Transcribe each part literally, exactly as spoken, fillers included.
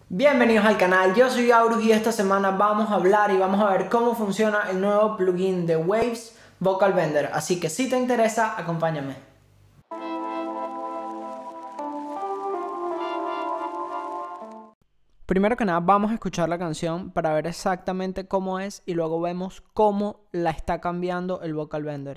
Bienvenidos al canal, yo soy Aurus y esta semana vamos a hablar y vamos a ver cómo funciona el nuevo plugin de Waves Vocal Bender, así que si te interesa, acompáñame. Primero que nada vamos a escuchar la canción para ver exactamente cómo es y luego vemos cómo la está cambiando el Vocal Bender.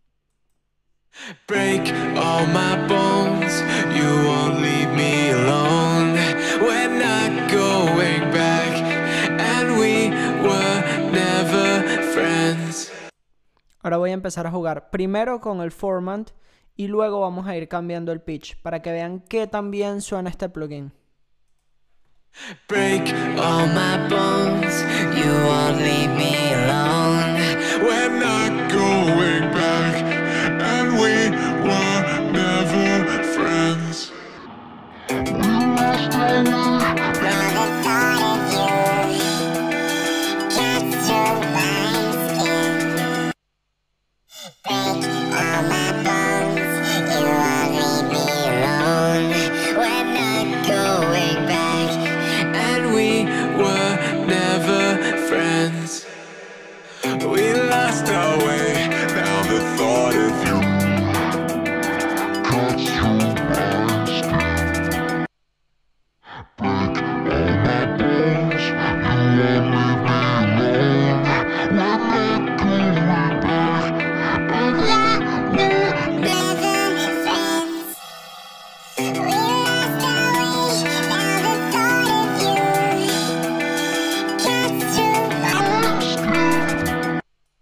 Break all my bones, you won't leave me alone. We're not going back, and we were never friends. Ahora voy a empezar a jugar primero con el format y luego vamos a ir cambiando el pitch para que vean qué tan bien suena este plugin. Break all my bones, you won't leave me alone. We're not going back, and we were never friends. We lost our way, now the thought of you cuts through my skin. Break all my bones, you won't leave me alone. We're not going back, and we were never friends. We lost our way, now the thought of you cuts through my skin.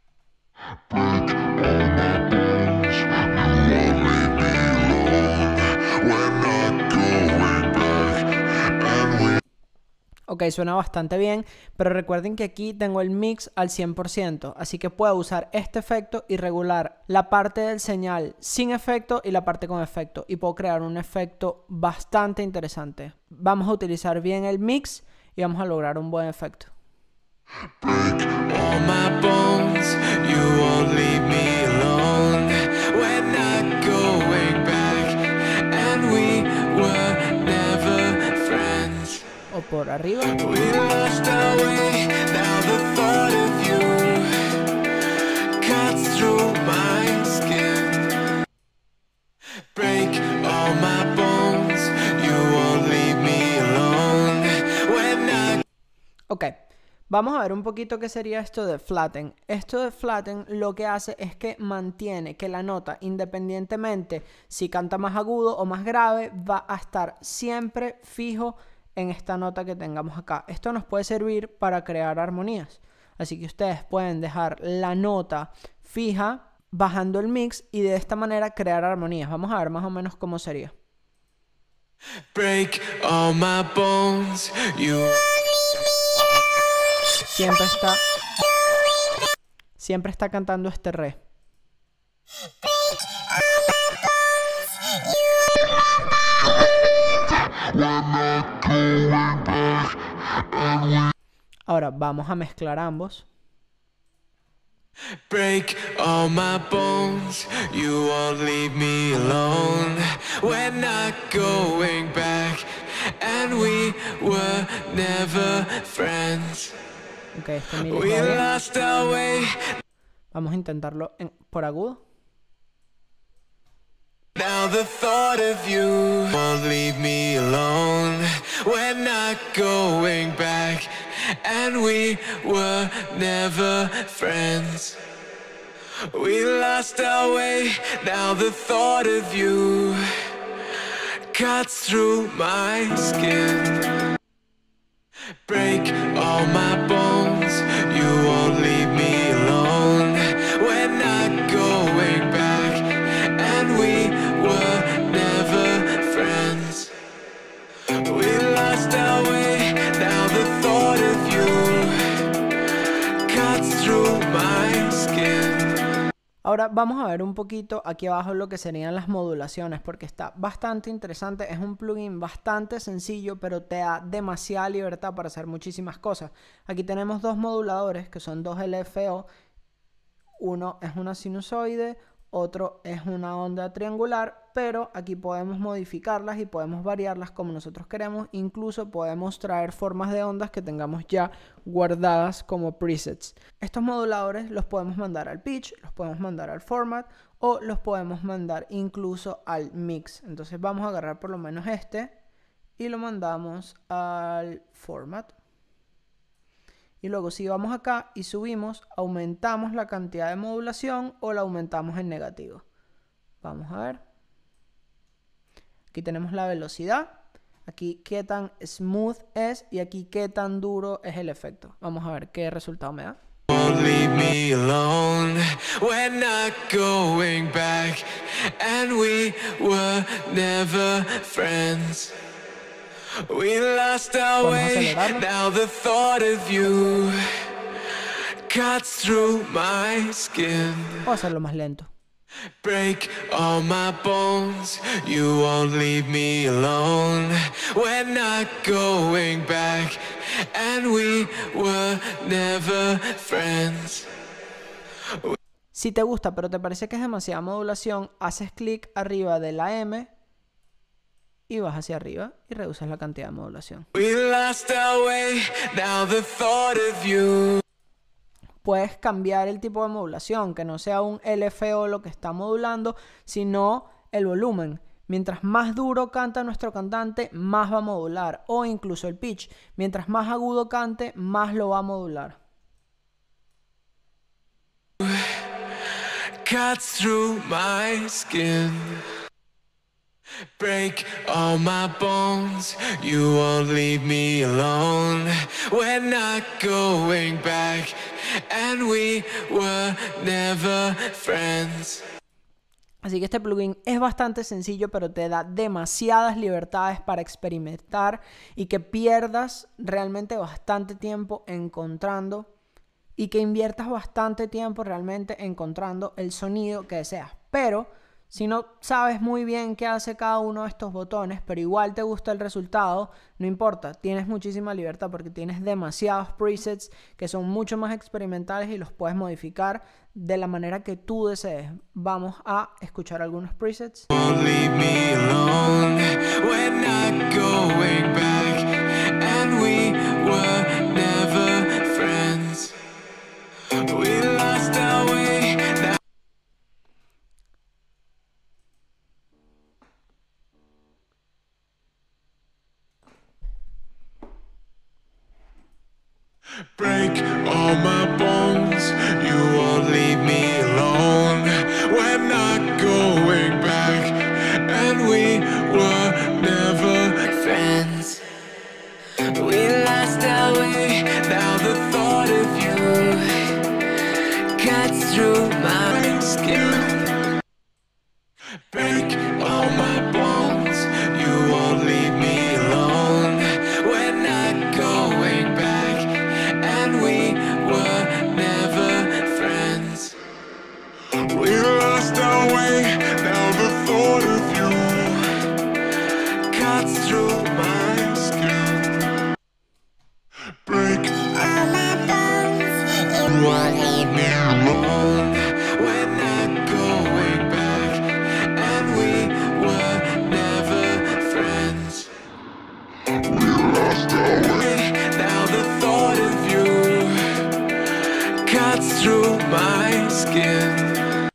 Ok, suena bastante bien, pero recuerden que aquí tengo el mix al cien por ciento, así que puedo usar este efecto y regular la parte del señal sin efecto y la parte con efecto, y puedo crear un efecto bastante interesante. Vamos a utilizar bien el mix y vamos a lograr un buen efecto. Break all my bones, you won't leave me alone. We're not going back, and we were never friends. O por arriba. We lost our way, now the thought of you cuts through my skin. Break all my bones, you won't leave me alone. We're not. Ok. Vamos a ver un poquito qué sería esto de flatten. Esto de flatten lo que hace es que mantiene que la nota, independientemente si canta más agudo o más grave, va a estar siempre fijo en esta nota que tengamos acá. Esto nos puede servir para crear armonías. Así que ustedes pueden dejar la nota fija bajando el mix y de esta manera crear armonías. Vamos a ver más o menos cómo sería. Break all my bones, you... Siempre está, siempre está cantando este re. Ahora vamos a mezclar ambos. Break all my bones, you won't leave me alone. We're not going back, and we were never friends. Okay, este mire We lost our way. Vamos a intentarlo en, por agudo. Now the thought of you won't leave me alone. We're not going back, and we were never friends. We lost our way, now the thought of you cuts through my skin. Break all my bones, you won't leave me alone. We're not going back, and we were never friends. We lost our way, now the thought of you cuts through my skin. Ahora vamos a ver un poquito aquí abajo lo que serían las modulaciones, porque está bastante interesante. Es un plugin bastante sencillo, pero te da demasiada libertad para hacer muchísimas cosas. Aquí tenemos dos moduladores que son dos L F O. Uno es una sinusoide, otro es una onda triangular, pero aquí podemos modificarlas y podemos variarlas como nosotros queremos. Incluso podemos traer formas de ondas que tengamos ya guardadas como presets. Estos moduladores los podemos mandar al pitch, los podemos mandar al format o los podemos mandar incluso al mix. Entonces vamos a agarrar por lo menos este y lo mandamos al format. Y luego si vamos acá y subimos, aumentamos la cantidad de modulación o la aumentamos en negativo. Vamos a ver. Aquí tenemos la velocidad. Aquí qué tan smooth es y aquí qué tan duro es el efecto. Vamos a ver qué resultado me da. Won't leave me alone. We're not going back, and we were never friends. We lost our way, now the thought of you cuts through my skin. Voy a hacerlo más lento. Break all my bones, you won't leave me alone. We're not going back, and we were never friends. Si te gusta pero te parece que es demasiada modulación, haces clic arriba de la M y vas hacia arriba y reduces la cantidad de modulación. We lost our way, now the thought of you. Puedes cambiar el tipo de modulación, que no sea un L F O lo que está modulando, sino el volumen. Mientras más duro canta nuestro cantante, más va a modular. O incluso el pitch. Mientras más agudo cante, más lo va a modular. Cuts through my skin. Break all my bones, you won't leave me alone. We're not going back, and we were never friends. Así que este plugin es bastante sencillo, pero te da demasiadas libertades para experimentar y que pierdas realmente bastante tiempo encontrando y que inviertas bastante tiempo realmente encontrando el sonido que deseas. Pero si no sabes muy bien qué hace cada uno de estos botones, pero igual te gusta el resultado, no importa, tienes muchísima libertad porque tienes demasiados presets que son mucho más experimentales y los puedes modificar de la manera que tú desees. Vamos a escuchar algunos presets. Won't leave me alone. We're not going back, and we were never friends. We lost our way. Now break all my bones, you won't leave me alone. We're not going back, and we were never friends. We lost our way, now the thought of you cuts through my skin. Break all my bones, you won't leave me alone. We're not going back, and we were never friends. We lost our way, now the thought of you cuts through my skin. Break all my bones, you won't leave me alone. We're not going back, and we were never friends. We lost our way, now the thought of you cuts through my skin.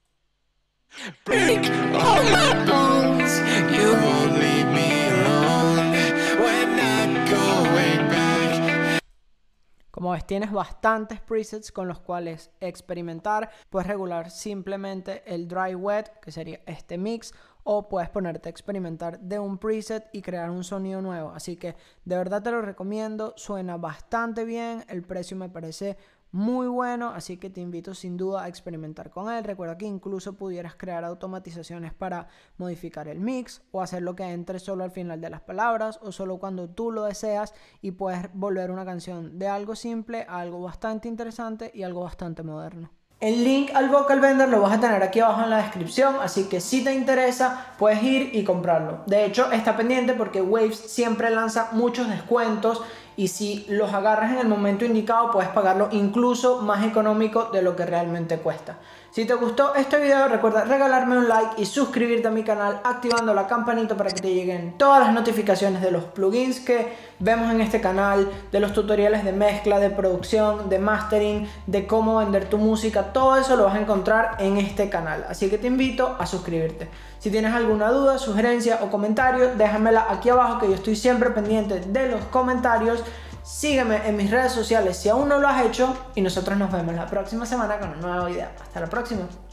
Break all my bones, you won't leave me alone. We're not going back. Como ves, tienes bastantes presets con los cuales experimentar. Puedes regular simplemente el dry wet, que sería este mix, o puedes ponerte a experimentar de un preset y crear un sonido nuevo. Así que de verdad te lo recomiendo, suena bastante bien, el precio me parece muy bueno, así que te invito sin duda a experimentar con él. Recuerda que incluso pudieras crear automatizaciones para modificar el mix o hacer lo que entre solo al final de las palabras o solo cuando tú lo deseas, y puedes volver una canción de algo simple a algo bastante interesante y algo bastante moderno. El link al Vocal Bender lo vas a tener aquí abajo en la descripción, así que si te interesa puedes ir y comprarlo. De hecho está pendiente porque Waves siempre lanza muchos descuentos y si los agarras en el momento indicado puedes pagarlo incluso más económico de lo que realmente cuesta. Si te gustó este video, recuerda regalarme un like y suscribirte a mi canal activando la campanita para que te lleguen todas las notificaciones de los plugins que vemos en este canal, de los tutoriales de mezcla, de producción, de mastering, de cómo vender tu música. Todo eso lo vas a encontrar en este canal, así que te invito a suscribirte. Si tienes alguna duda, sugerencia o comentario, déjamela aquí abajo, que yo estoy siempre pendiente de los comentarios. Sígueme en mis redes sociales si aún no lo has hecho y nosotros nos vemos la próxima semana con un nuevo video. Hasta la próxima.